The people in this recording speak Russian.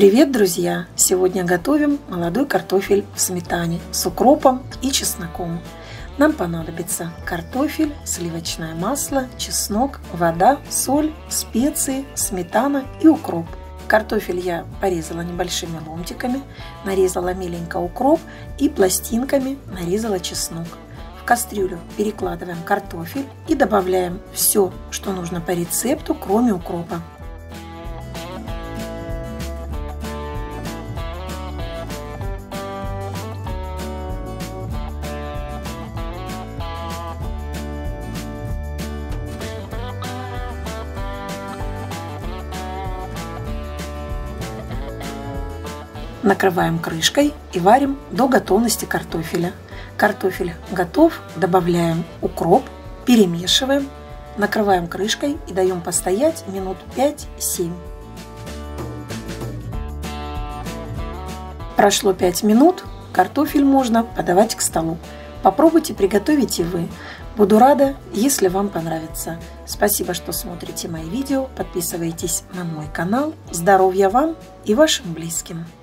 Привет, друзья! Сегодня готовим молодой картофель в сметане с укропом и чесноком. Нам понадобится картофель, сливочное масло, чеснок, вода, соль, специи, сметана и укроп. Картофель я порезала небольшими ломтиками, нарезала меленько укроп и пластинками нарезала чеснок. В кастрюлю перекладываем картофель и добавляем все, что нужно по рецепту, кроме укропа. Накрываем крышкой и варим до готовности картофеля. Картофель готов, добавляем укроп, перемешиваем, накрываем крышкой и даем постоять минут 5-7. Прошло 5 минут, картофель можно подавать к столу. Попробуйте приготовить и вы. Буду рада, если вам понравится. Спасибо, что смотрите мои видео. Подписывайтесь на мой канал. Здоровья вам и вашим близким!